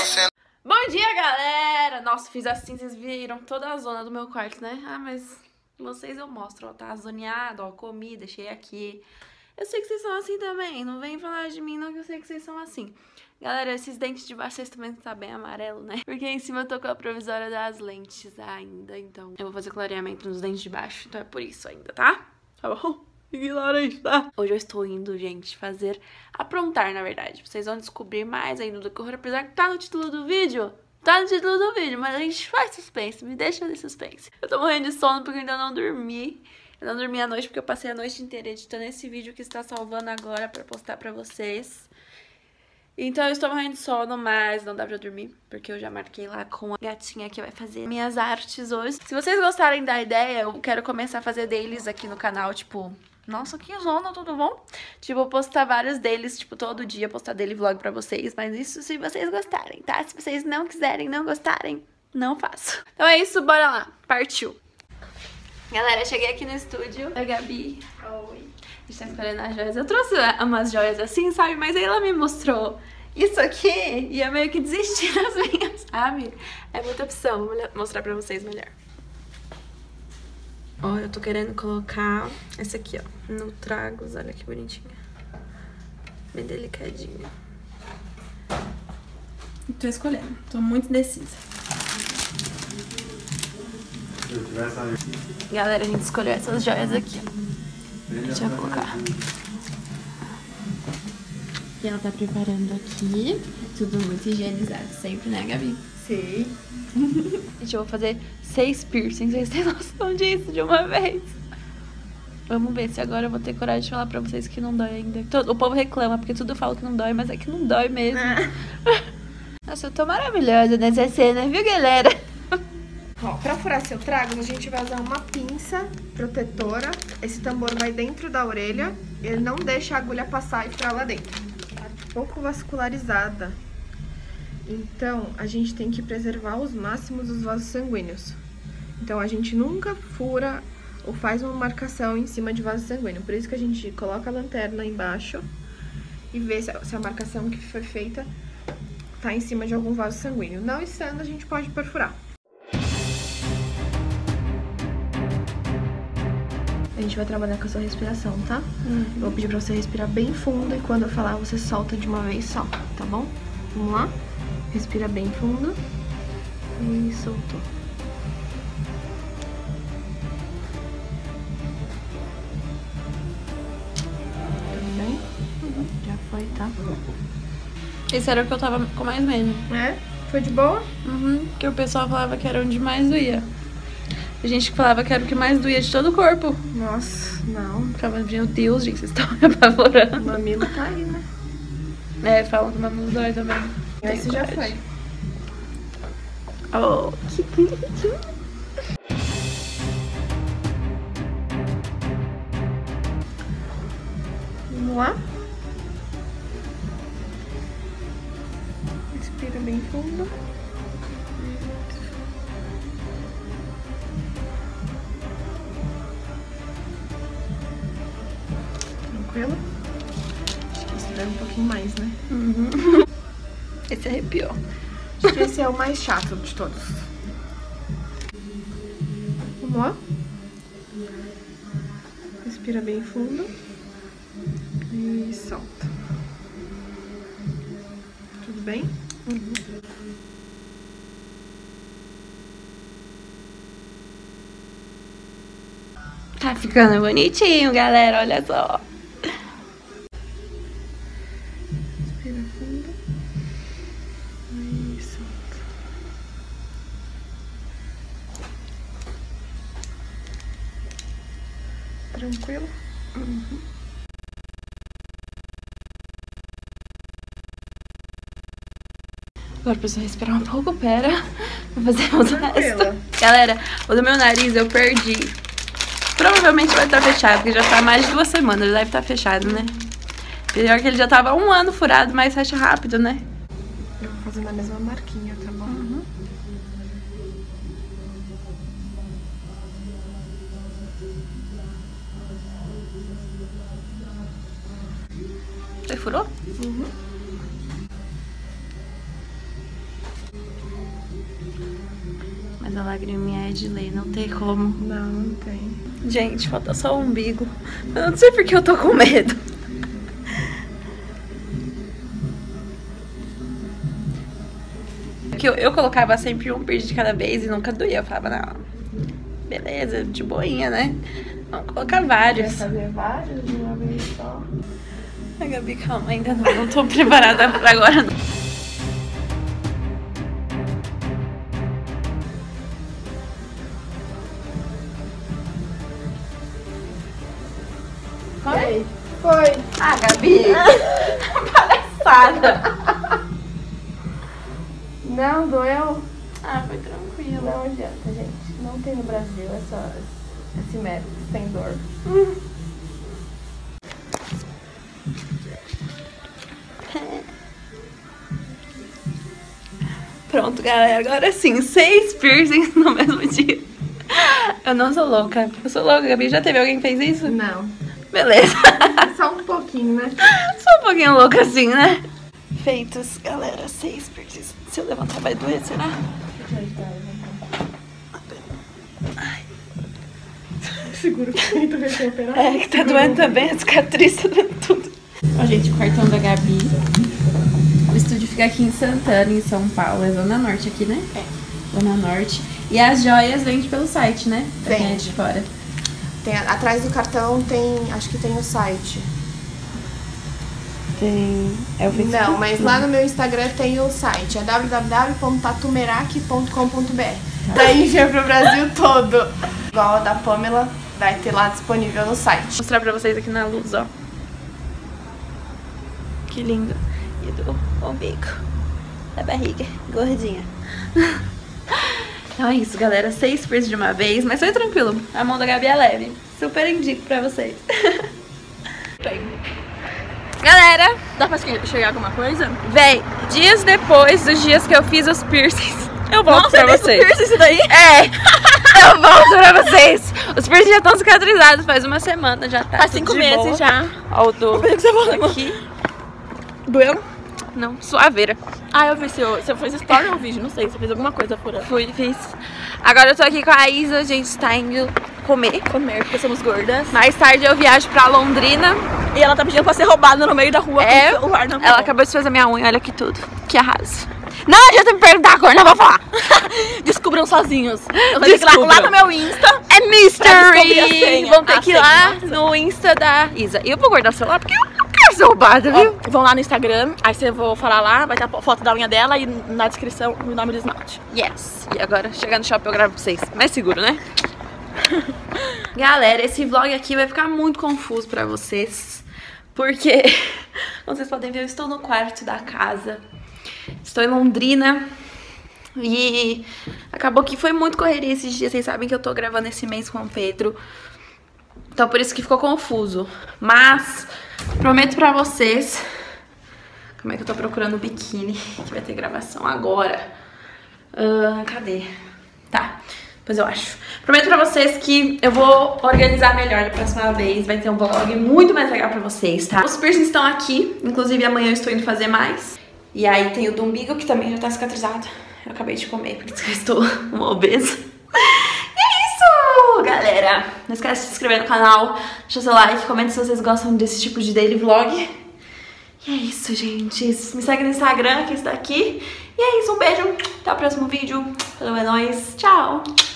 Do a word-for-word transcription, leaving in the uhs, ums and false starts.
cena. Bom dia, galera! Nossa, fiz assim, vocês viram toda a zona do meu quarto, né? Ah, mas vocês eu mostro, ó, tá zoneado, ó, comi, deixei aqui. Eu sei que vocês são assim também, não vem falar de mim não, que eu sei que vocês são assim. Galera, esses dentes de baixo, vocês também tá bem amarelo, né? Porque em cima eu tô com a provisória das lentes ainda, então eu vou fazer clareamento nos dentes de baixo, então é por isso ainda, tá? Tá bom? Ignora isso, tá? Hoje eu estou indo, gente, fazer... aprontar, na verdade. Vocês vão descobrir mais ainda do decorrer, apesar que tá no título do vídeo. Tá no título do vídeo, mas a gente faz suspense, me deixa de suspense. Eu tô morrendo de sono porque eu ainda não dormi. Eu não dormi à noite porque eu passei a noite inteira editando esse vídeo que está salvando agora pra postar pra vocês. Então eu estou morrendo de sono, mas não dá pra dormir, porque eu já marquei lá com a gatinha que vai fazer minhas artes hoje. Se vocês gostarem da ideia, eu quero começar a fazer deles aqui no canal, tipo... Nossa, que zona, tudo bom? Tipo, postar vários deles, tipo, todo dia, postar dele vlog pra vocês. Mas isso se vocês gostarem, tá? Se vocês não quiserem, não gostarem, não faço. Então é isso, bora lá. Partiu. Galera, cheguei aqui no estúdio. Oi, Gabi. Oi. A gente tá escolhendo as joias. Eu trouxe umas joias assim, sabe? Mas aí ela me mostrou isso aqui e eu meio que desisti das minhas, sabe? É muita opção. Vou mostrar pra vocês melhor. Ó, eu tô querendo colocar essa aqui, ó, no Tragos, olha que bonitinha. Bem delicadinha. Tô escolhendo, tô muito indecisa. Galera, a gente escolheu essas joias aqui, ó. Deixa eu colocar. E ela tá preparando aqui, tudo muito higienizado sempre, né, Gabi? Sim. Gente, eu vou fazer seis piercings, vocês têm noção disso de uma vez? Vamos ver se agora eu vou ter coragem de falar pra vocês que não dói ainda. O povo reclama, porque tudo eu falo que não dói, mas é que não dói mesmo. Nossa, eu tô maravilhosa nessa cena, viu, galera? Ó, pra furar seu trago, a gente vai usar uma pinça protetora. Esse tambor vai dentro da orelha, ele não deixa a agulha passar e furar lá dentro. Tá um pouco vascularizada. Então, a gente tem que preservar os máximos dos vasos sanguíneos. Então, a gente nunca fura ou faz uma marcação em cima de vaso sanguíneo. Por isso que a gente coloca a lanterna embaixo e vê se a, se a marcação que foi feita tá em cima de algum vaso sanguíneo. Não estando, a gente pode perfurar. A gente vai trabalhar com a sua respiração, tá? Uhum. Eu vou pedir pra você respirar bem fundo e quando eu falar, você solta de uma vez só, tá bom? Vamos lá? Respira bem fundo e soltou. Tudo bem? Uhum. Já foi, tá? Esse era o que eu tava com mais medo. É? Foi de boa? Uhum, porque o pessoal falava que era onde mais doía. A gente falava que era o que mais doía de todo o corpo. Nossa, não. Ficava, meu Deus, gente, vocês estão me apavorando. O mamilo tá aí, né? É, falam que o mamilo dói também. Esse já foi. Oh, que bonitinho. Vamos lá? Respira bem fundo. Tranquilo? Acho que esse dói um pouquinho mais, né? Uhum. Esse arrepiou. Acho que esse é o mais chato de todos. Vamos lá? Respira bem fundo. E solta. Tudo bem? Uhum. Tá ficando bonitinho, galera, olha só. Respira fundo. E solta. Tranquilo? Uhum. Agora precisa respirar um pouco, pera. Vou fazer o resto. Galera, o do meu nariz eu perdi. Provavelmente vai estar fechado, porque já tá há mais de duas semanas, já deve estar fechado, né? Pior que ele já tava um ano furado, mas fecha rápido, né? Eu vou fazer na mesma marquinha, tá bom? Uhum. Você furou? Uhum. Mas a lagriminha é de lei, não tem como. Não, não tem. Gente, falta só o umbigo. Eu não sei porque eu tô com medo. Porque eu, eu colocava sempre um piercing de cada vez e nunca doía. Eu falava, não, beleza, de boinha, né? Vamos colocar vários. Quer fazer vários de uma vez só? Ai, Gabi, calma, ainda não. Não tô preparada pra agora, não. Foi? Foi. Ah, Gabi! Palhaçada! Não, doeu? Ah, foi tranquilo. Não adianta, gente. Não tem no Brasil essa, esse método sem dor. Pronto, galera. Agora sim, seis piercings no mesmo dia. Eu não sou louca. Eu sou louca, Gabi. Já teve alguém que fez isso? Não. Beleza. Só um pouquinho, né? Sou um pouquinho louca assim, né? Feitos, galera. Seis piercings. Se eu levantar vai doer, será? Ai. Seguro que eu tô recém-operado. É, que tá doendo também. A cicatriz tá doendo tudo. Ó, gente, o cartão da Gabi. O estúdio fica aqui em Santana, em São Paulo. É Zona Norte aqui, né? É. Zona Norte. E as joias vende pelo site, né? Pra quem é Vende. de fora. Tem, atrás do cartão tem, acho que tem o site. Tem... É o Facebook? Não, mas lá no meu Instagram tem o site. É w w w ponto tatumeraki ponto com ponto b r. Daí envia pro Brasil todo. Igual a da Pamela, vai ter lá disponível no site. Vou mostrar pra vocês aqui na luz, ó. Que lindo. E do umbigo. Da barriga. Gordinha. Então é isso, galera. Seis piercings de uma vez, mas foi tranquilo. A mão da Gabi é leve. Super indico pra vocês. Galera, Dá pra enxergar alguma coisa? véi, dias depois dos dias que eu fiz os piercings, eu volto Nossa, pra é mesmo vocês. piercing isso daí? É, eu volto pra vocês. Os piercings já estão cicatrizados, faz uma semana, já tá Faz tudo cinco de meses boa. já. Ó, o do O que você falou? aqui. Doeu? Não, suaveira. Ah, eu vi se eu, se eu fiz story ou vídeo, não sei, se eu fiz alguma coisa furando. Fui, fiz. Agora eu tô aqui com a Isa, a gente tá indo comer. Comer, porque somos gordas. Mais tarde eu viajo pra Londrina. E ela tá pedindo pra ser roubada no meio da rua É, com o celular na mão. ela acabou de fazer minha unha, olha aqui tudo. Que arraso. Não adianta me perguntar a cor, não vou falar. Descubram sozinhos. Eu vou ter que ir lá, Descubram. lá no meu Insta. É descobrir a mystery! senha. Vão ter A que ir lá senha. no Insta da Isa. E eu vou guardar o celular porque eu não quero ser roubada, viu? Ó, vão lá no Instagram, aí você vou falar lá, vai ter a foto da unha dela e na descrição o nome do esmalte. Yes! E agora, chegar no shopping eu gravo pra vocês. Mais seguro, né? Galera, esse vlog aqui vai ficar muito confuso pra vocês. Porque, como vocês podem ver, eu estou no quarto da casa. Estou em Londrina. E acabou que foi muito correria esses dias. Vocês sabem que eu tô gravando esse mês com o Pedro. Então por isso que ficou confuso. Mas prometo pra vocês. Como é que eu tô procurando o biquíni? Que vai ter gravação agora. Ah, cadê? Tá, depois eu acho. Prometo pra vocês que eu vou organizar melhor da próxima vez. Vai ter um vlog muito mais legal pra vocês, tá? Os piercings estão aqui. Inclusive amanhã eu estou indo fazer mais. E aí tem o do umbigo que também já tá cicatrizado. Eu acabei de comer, por isso que eu estou uma obesa. E é isso, galera. Não esquece de se inscrever no canal, deixa seu like, comenta se vocês gostam desse tipo de daily vlog. E é isso, gente. Me segue no Instagram, que está aqui. E é isso, um beijo. Até o próximo vídeo. Falou, é nóis. Tchau.